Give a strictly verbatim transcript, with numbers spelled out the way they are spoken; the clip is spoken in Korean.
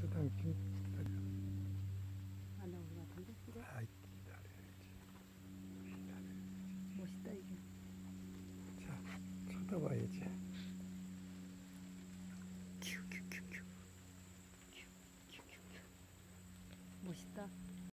당긴 기다려. 안 나올 것 같은데? 그래? 아이, 기다려야지. 기다려야지. 멋있다 이게. 자, 쳐다봐야지. 큐큐큐큐. 멋있다.